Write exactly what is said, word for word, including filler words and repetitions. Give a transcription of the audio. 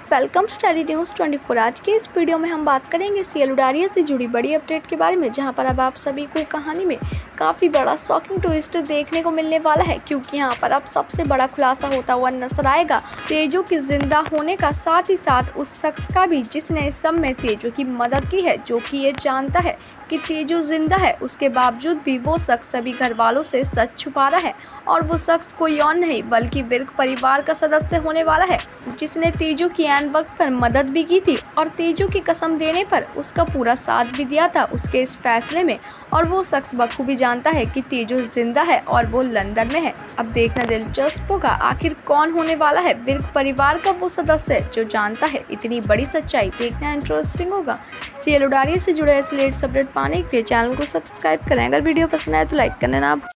Welcome to tele news twenty four. आज के इस वीडियो में हम बात करेंगे सीरियल उडारिया से जुड़ी बड़ी अपडेट के बारे में, जहां पर अब आप सभी को कहानी में काफ़ी बड़ा शॉकिंग ट्विस्ट देखने को मिलने वाला है, क्योंकि यहां पर अब सबसे बड़ा खुलासा होता हुआ नजर आएगा तेजो के जिंदा होने का, साथ ही साथ उस शख्स का भी जिसने इस सब में तेजो की मदद की है, जो कि ये जानता है कि तेजो जिंदा है। उसके बावजूद भी वो शख्स सभी घर वालों से सच छुपा रहा है, और वो शख्स कोई और नहीं बल्कि विर्क परिवार का सदस्य होने वाला है, जिसने तेजो की ऐन वक्त पर मदद भी की थी और तेजो की कसम देने पर उसका पूरा साथ भी दिया था उसके इस फैसले में। और वो शख्स बखूबी जानता है कि तेजो जिंदा है और वो लंदन में है। अब देखना दिलचस्प होगा आखिर कौन होने वाला है विर्क परिवार का वो सदस्य जो जानता है इतनी बड़ी सच्चाई। देखना इंटरेस्टिंग होगा। सीरियल उडारिया से जुड़े ऐसे लेटेस्ट अपडेट पाने के लिए चैनल को सब्सक्राइब करें। अगर वीडियो पसंद आए तो लाइक करना ना